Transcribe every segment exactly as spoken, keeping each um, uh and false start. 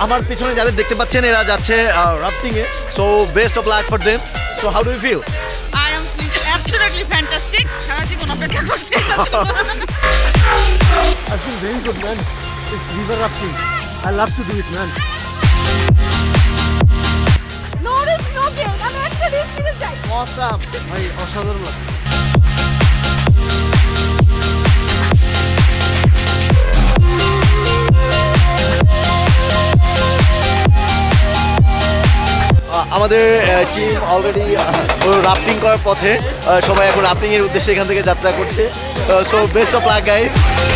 আমার পিছনে যাদের দেখতে পাচ্ছেন এরা যাচ্ছে রাফটিং এ so best of luck for them so how do you feel I am feeling absolutely fantastic সারা জীবন অপেক্ষা করছি I feel very good, man. It's river rafting. I love to do it, man. No risk, no gain. I'm actually feeling that. Awesome. ভাই অসাধারণ লাগে। আমাদের team already rafting করার পথে সবাই এখন রাফটিং এর উদ্দেশ্যে এখান থেকে যাত্রা করছে so best of luck guys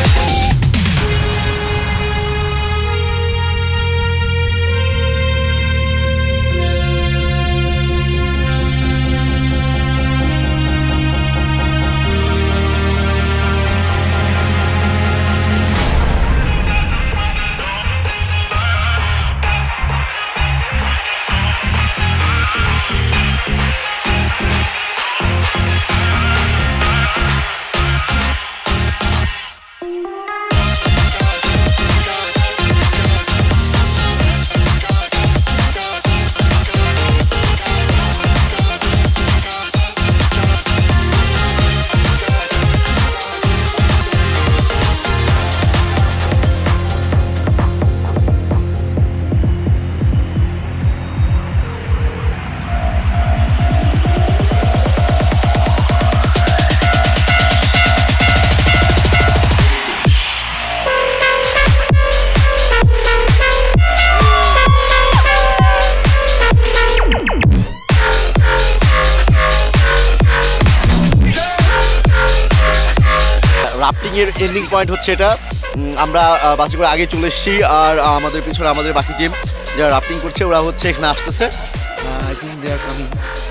rafting এর এন্ডিং পয়েন্ট হচ্ছে এটা আমরা বাসে করে আগে চলে এসেছি আর আমাদের পিছনে আমাদের বাকি টিম যারা রাফটিং করছে ওরা হচ্ছে এখানে আসতেছে I think they are coming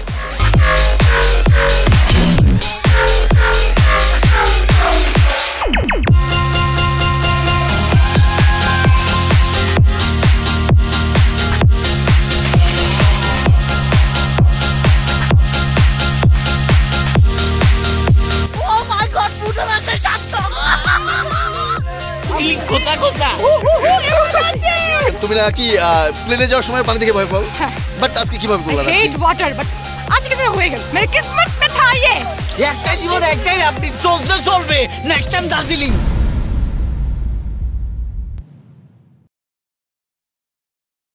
তুমি নাকি প্লেনে যাওয়ার সময় পানি থেকে ভয় পাও বাট আজকে কিভাবে করলা I hate water but আজকে তো হয়ে গেল मेरे किस्मत में था ये একটা জীবন একটাই আপনি চলতে চলবে নেক্সট টাইম দার্জিলিং